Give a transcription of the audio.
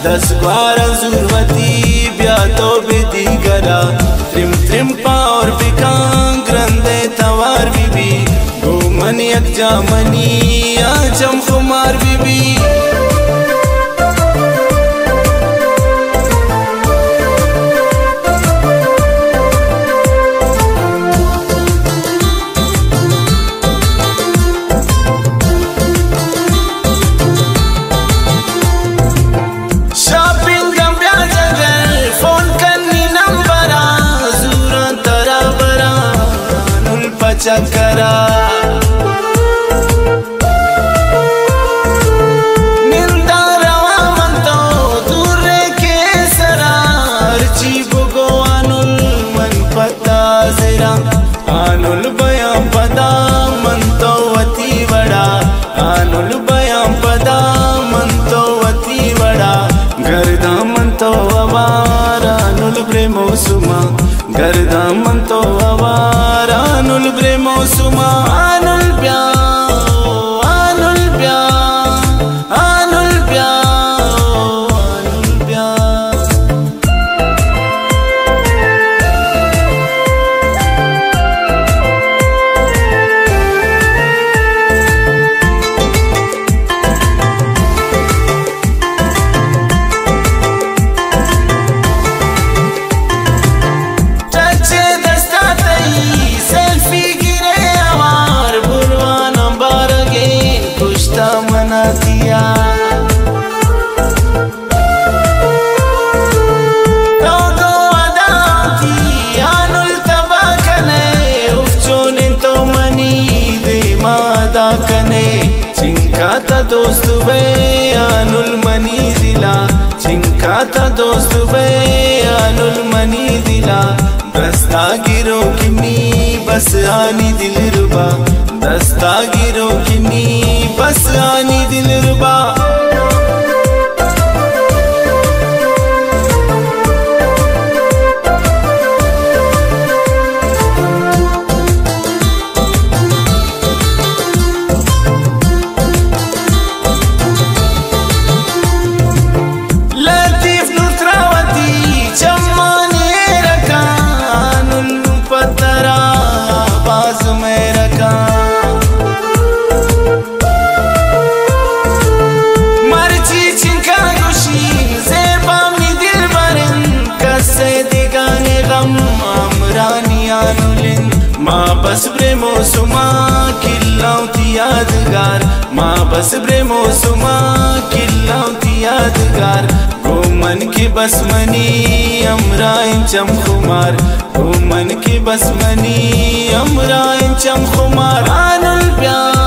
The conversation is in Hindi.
दस ग्वारा जुर्वती ब्या तो बेदी गरा त्रिम त्रिम पावर बिकां ग्रंदे तवार बीबी गोमन यक जामनी आजम खुमार बीबी चकरा निंदा रवा मंतो दूरे के सरार चीबुगो आनुल मन पता जरा आनुल बयां पदा मंतो वती वड़ा आनुल बयां पदा मंतो वती वड़ा गर्दा मंतो अवार आनुल प्रेमो सुमा गर्दा मंतो अवार आनुल प्रेमो सुमा आनुल प्या आनुल प्या आनुल प्या आनुल प्या दिया तो दो अदा थी आनुल तबा कने उफचोने तो मनी दे मादा कने चिंका ता दोस्त बे आनुल मनी दिला चिंका ता दोस्त बे आनुल मनी दिला दस्ता गिरो किन्नी बस आनी दिल रुबा दस्ता गिरो किन्नी बस आनी दिल रुबा लतीफ नुत्रावती चम्माने रखा आनुल पतरा बाज में रखा माँ बस प्रेमो सुमा किल्लाउती यादगार माँ बस प्रेमो सुमा किल्लाउती यादगार गोमन की बस मनी अमराइन चम खुमार गोमन की बस मनी अमराइन चम खुमार आनुल प्या